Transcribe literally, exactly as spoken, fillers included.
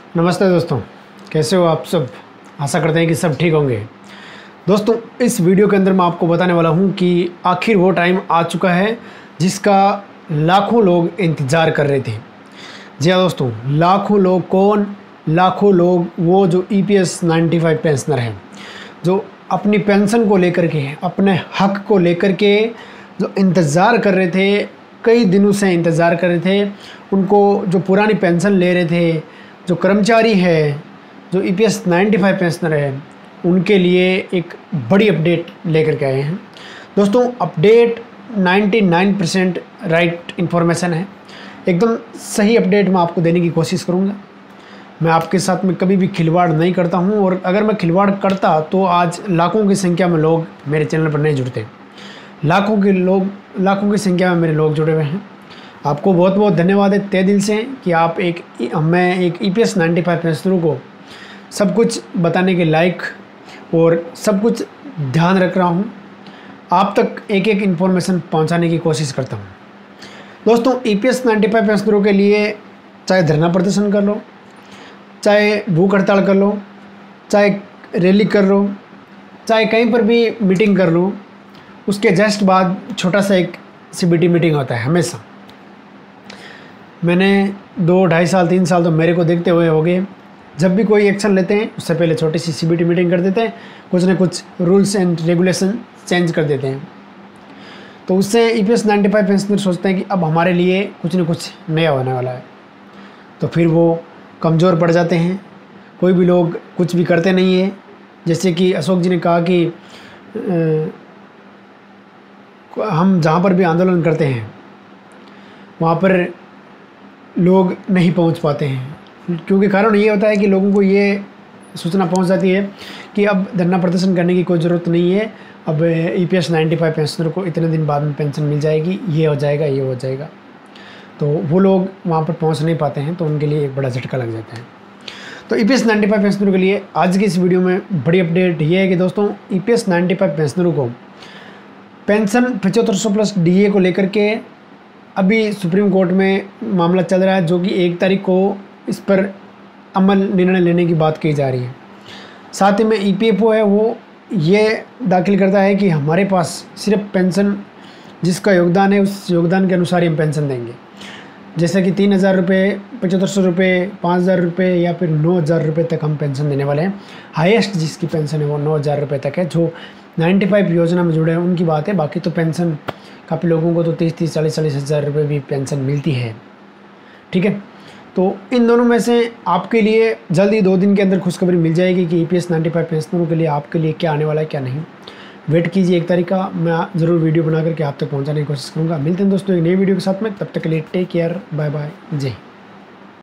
नमस्ते दोस्तों, कैसे हो आप सब। आशा करते हैं कि सब ठीक होंगे। दोस्तों, इस वीडियो के अंदर मैं आपको बताने वाला हूं कि आखिर वो टाइम आ चुका है जिसका लाखों लोग इंतज़ार कर रहे थे। जी हाँ दोस्तों, लाखों लोग। कौन लाखों लोग? वो जो E P S ninety five pensioner हैं, जो अपनी पेंशन को लेकर के, अपने हक को लेकर के जो इंतज़ार कर रहे थे, कई दिनों से इंतज़ार कर रहे थे। उनको जो पुरानी पेंशन ले रहे थे, जो कर्मचारी है, जो E P S ninety five pensioner है, उनके लिए एक बड़ी अपडेट लेकर के आए हैं। दोस्तों, अपडेट निन्यानवे परसेंट राइट इन्फॉर्मेशन है। एकदम सही अपडेट मैं आपको देने की कोशिश करूँगा। मैं आपके साथ में कभी भी खिलवाड़ नहीं करता हूँ, और अगर मैं खिलवाड़ करता तो आज लाखों की संख्या में लोग मेरे चैनल पर नहीं जुड़ते। लाखों के लोग लाखों की संख्या में मेरे लोग जुड़े हुए हैं। आपको बहुत बहुत धन्यवाद है तहे दिल से कि आप एक मैं एक E P S ninety five पेंशनरों को सब कुछ बताने के लायक और सब कुछ ध्यान रख रहा हूँ। आप तक एक एक इन्फॉर्मेशन पहुँचाने की कोशिश करता हूँ। दोस्तों, E P S ninety five पेंशनरों के लिए चाहे धरना प्रदर्शन कर लो, चाहे भूख हड़ताल कर लो, चाहे रैली कर लो, चाहे कहीं पर भी मीटिंग कर लो, उसके जस्ट बाद छोटा सा एक सी बी टी मीटिंग होता है हमेशा। मैंने दो ढाई साल तीन साल तो मेरे को देखते हुए हो गए। जब भी कोई एक्शन लेते हैं उससे पहले छोटी सी सी बी टी मीटिंग कर देते हैं, कुछ ना कुछ रूल्स एंड रेगुलेशन चेंज कर देते हैं। तो उससे E P S ninety five pensioner सोचते हैं कि अब हमारे लिए कुछ न कुछ नया होने वाला है। तो फिर वो कमज़ोर पड़ जाते हैं। कोई भी लोग कुछ भी करते नहीं है। जैसे कि अशोक जी ने कहा कि आ, हम जहाँ पर भी आंदोलन करते हैं वहाँ पर लोग नहीं पहुंच पाते हैं, क्योंकि कारण ये होता है कि लोगों को ये सूचना पहुंच जाती है कि अब धरना प्रदर्शन करने की कोई ज़रूरत नहीं है, अब E P S ninety five pensioner को इतने दिन बाद में पेंशन मिल जाएगी, ये हो जाएगा ये हो जाएगा। तो वो लोग वहाँ पर पहुँच नहीं पाते हैं, तो उनके लिए एक बड़ा झटका लग जाता है। तो E P S ninety five पेंशनरों के लिए आज की इस वीडियो में बड़ी अपडेट ये है कि दोस्तों, E P S ninety five पेंशनरों को पेंशन पचहत्तर सौ प्लस डी ए को लेकर के अभी सुप्रीम कोर्ट में मामला चल रहा है, जो कि एक तारीख को इस पर अमल निर्णय लेने की बात की जा रही है। साथ ही में ई पी एफ ओ है, वो ये दाखिल करता है कि हमारे पास सिर्फ पेंशन जिसका योगदान है उस योगदान के अनुसार ही हम पेंशन देंगे। जैसे कि तीन हज़ार रुपये, पचहत्तर सौ रुपये, पाँच हज़ार रुपये या फिर नौ हज़ार रुपये तक हम पेंशन देने वाले हैं। हाईएस्ट जिसकी पेंशन है वो नौ हज़ार रुपये तक है। जो नाइन्टी फाइव योजना में जुड़े हैं उनकी बात है। बाकी तो पेंशन काफ़ी लोगों को तो तीस तीस चालीस चालीस हज़ार रुपये भी पेंशन मिलती है। ठीक है, तो इन दोनों में से आपके लिए जल्दी दो दिन के अंदर खुशखबरी मिल जाएगी कि E P S ninety five पेंशनरों के लिए आपके लिए क्या आने वाला है क्या नहीं। वेट कीजिए एक तारीख का, मैं ज़रूर वीडियो बना करके आप तक पहुंचाने की कोशिश करूंगा। मिलते हैं दोस्तों एक नई वीडियो के साथ में, तब तक के लिए टेक केयर, बाय बाय, जय हिंद।